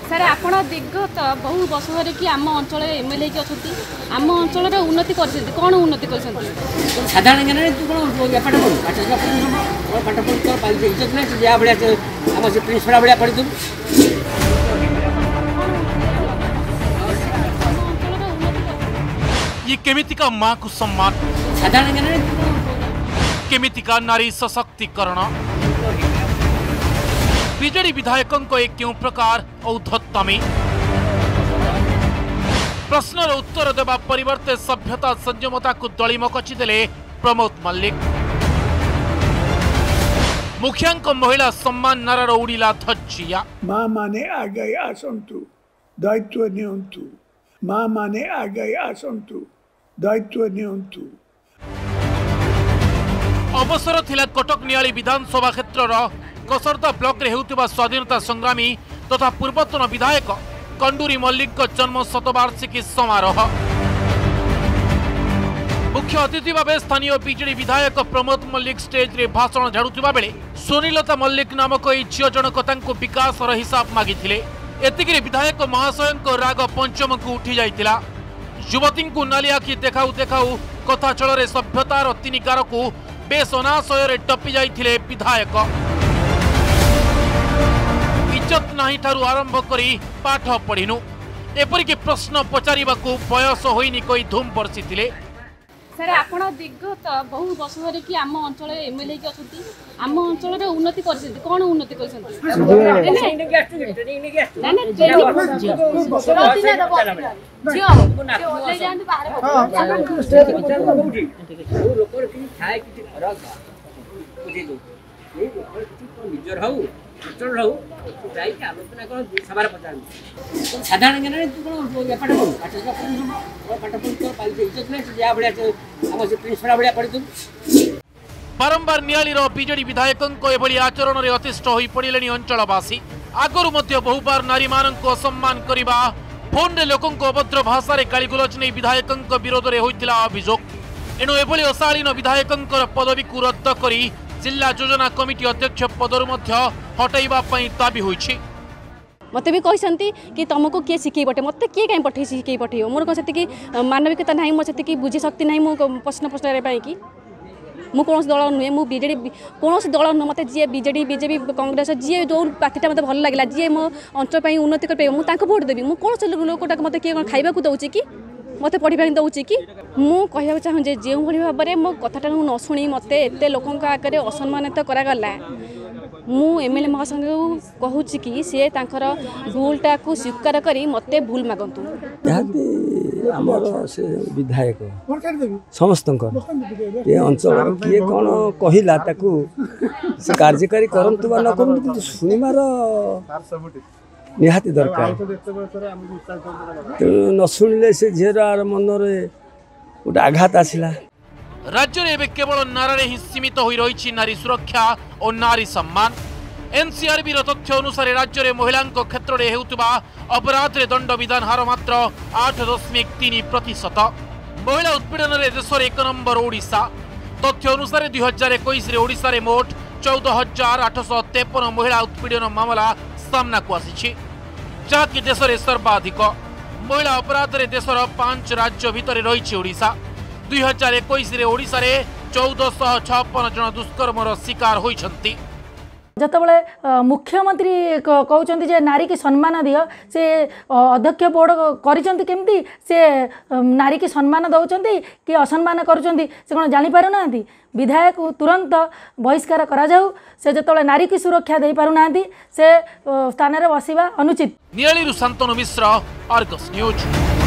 Sir आपण दिग्गत बहु वर्ष धर कि आम अंचल एमएलए कि अच्छा आम अंचल उन्नति कर कौन उन्नति कर साधारण ज्ञान तू कौन पाठ पढ़ू पाठ पढ़ इज्जत ना जहाँ भाया आम से प्रिंसिपल भाया पढ़ी देव ये केमितिका माँ को सम्मान साधारण ज्ञान केमितिका नारी सशक्तिकरण बीजेडी विधायकों को एक क्यों प्रकार औद्धत्यामी प्रश्नर उत्तर देवा परिवर्ते सभ्यता संयमता को दलिम कचिदेले प्रमोद मल्लिक मुखियांक महिला सम्मान नारार उड़िला धज्जिया माँ माने आगे आसंतु दायित्व नियंतु माँ माने आगे आसंतु दायित्व नियंतु अवसर थिला कटक नियाली विधानसभा क्षेत्रर कसरता ब्लॉक रे हेउतिबा स्वाधीनता संग्रामी तथा पूर्वतन विधायक कंडूरी मल्लिक जन्म शतवार्षिकी समारोह मुख्य अतिथि भाव स्थानीय बीजेडी विधायक प्रमोद मल्लिक स्टेज रे भाषण झाड़ुवा बेले सोनीलता मल्लिक नामक एई झियो जनक तांको विकासर हिसाब मागिथिले एतिकिरे विधायक महाशयंक राग पंचम को उठी जाइतिला युवती को नाली आखि देखाऊ देखाऊ कथा चलरे सभ्यतार तिनिकार को बेस अनाशय टपी जाइथिले विधायक इज्जत नाही ठारू आरंभ करी पाठ पढ़िनु एपरिक प्रश्न पचारिबाकू बयस होइनी कोई धूम बरसिथिले सर आपण दिग्गत बहु वर्ष धर कि आम अंचल एमएलए कि अच्छा आम अंचल उन्नति कर कौन उन्नति कर साधारण ज्ञान तू कौन पाठ पढ़ू पाठ पढ़ इज्जत ना जहाँ भाया आम से प्रिंसिपल भाया पढ़ी देव बारंबार नियालीर बीजेडी विधायकों एभली आचरण में अतिष्ठ हो पड़े अंचलवासी आगरू बहुबार नारी मानक असम्मान करने फोन रे लोकों अभद्र भाषा गाड़ीगुलज नहीं विधायकों विरोध में होता अभियोग एणु एभली अशालीन विधायकों पदवी को रद्द कर जिला योजना कमिटी अध्यक्ष पदर हटाइबा दाबी होइछि मत भी कहते कि तुमको किए शिखेबटे मत किए कहीं पठे शिखे पठे मोर कौन से मानविकता ना मोर से बुझी शक्ति ना मो प्रश्न पचारे कि मु कौन दल नुहे मु बीजेडी कौन दल नुह मत जी बीजेडी बीजेपी कांग्रेस जी जो पार्टी मत भल लगे जी मो अंचल उन्नति कर मुझे भोट देवी मुझे कौन से लोकटा मत किए खाइबा दौर कि मत पढ़ा दौर कि मुझे चाहूँ जो भाव में मो कथा न शुणी मत एत लोक आगे असम्मानित करागला मु एमएलए महासंघ कहूँ कि सी भूलटा को स्वीकार करी मत भूल मागंतु से विधायक समस्त ये अंचल किए कौन कहला कार्यकारी करतु न करूँ कि शुणवार निहाती दरकार तेणु न शुणिले से झीर मनरे गोटे आघात आसला राज्य में केवल नारे ही सीमित हो रही नारी सुरक्षा और नारी सम्मान एनसीआरबी तथ्य अनुसार राज्य में महिला क्षेत्र में होता अपराध दंड विधान हार मात्र 8.3%। महिला उत्पीड़न में देश में 1 नंबर ओडिशा तथ्य अनुसार 2021 ओडिशा रे मोट 14,853 महिला उत्पीड़न मामला सामना को आसी जहाँकि देश में सर्वाधिक महिला अपराध में देशर 5 राज्य भितर रही ओडिशा 2021 ओडिशा रे 1456 जन दुष्कर्मर शिकार होइछंती जतबले मुख्यमंत्री कहउचंती जे नारी की सम्मान दियो से अध्यक्ष बोर्ड करिसंती केमती से नारी की सम्मान दउचंती कि असम्मान करूचंती से कोन जानि पारु नांती विधायक तुरंत बहिष्कार करा जाऊ से जतबले नारी की सुरक्षा दे पारु नांती से स्थान रे बसिबा अनुचित। नियालीरु शांतनु मिश्र आर्गस न्यूज।